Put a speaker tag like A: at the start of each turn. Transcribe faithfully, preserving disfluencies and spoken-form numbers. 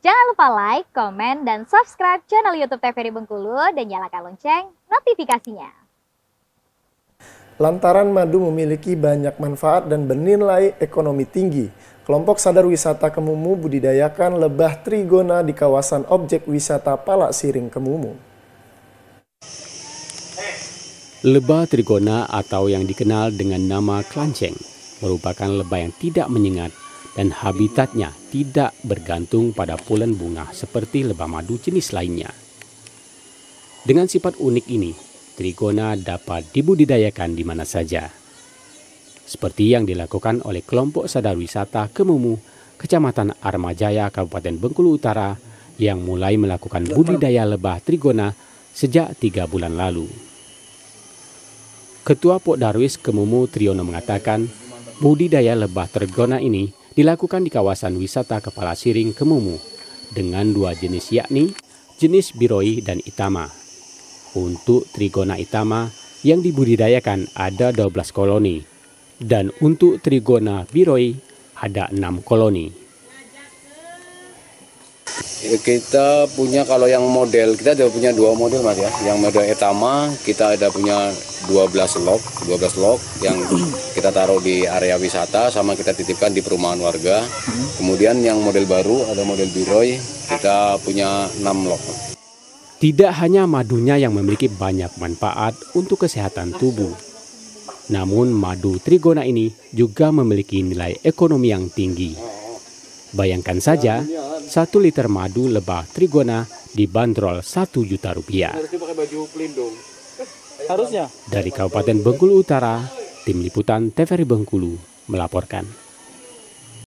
A: Jangan lupa like, komen, dan subscribe channel YouTube T V R I Bengkulu dan nyalakan lonceng notifikasinya.
B: Lantaran madu memiliki banyak manfaat dan bernilai ekonomi tinggi, kelompok sadar wisata Kemumu budidayakan lebah trigona di kawasan objek wisata Palak Siring Kemumu.
C: Lebah trigona atau yang dikenal dengan nama klanceng merupakan lebah yang tidak menyengat dan habitatnya tidak bergantung pada bulan bunga seperti lebah madu jenis lainnya. Dengan sifat unik ini, trigona dapat dibudidayakan di mana saja. Seperti yang dilakukan oleh kelompok sadar wisata Kemumu, Kecamatan Armajaya, Kabupaten Bengkulu Utara, yang mulai melakukan budidaya lebah trigona sejak tiga bulan lalu. Ketua Pok Darwis Kemumu Triono mengatakan, budidaya lebah trigona ini dilakukan di kawasan wisata Kepala Siring Kemumu dengan dua jenis, yakni jenis biroi dan itama. Untuk trigona itama yang dibudidayakan ada dua belas koloni dan untuk trigona biroi ada enam koloni.
D: Kita punya, kalau yang model, kita ada punya dua model mas ya. Yang model etama kita ada punya dua belas log, dua belas log yang kita taruh di area wisata sama kita titipkan di perumahan warga. Kemudian yang model baru ada model biroi, kita punya enam log.
C: Tidak hanya madunya yang memiliki banyak manfaat untuk kesehatan tubuh, namun madu trigona ini juga memiliki nilai ekonomi yang tinggi. Bayangkan saja, satu liter madu lebah trigona dibanderol satu juta rupiah. Dari Kabupaten Bengkulu Utara, tim liputan T V R I Bengkulu melaporkan.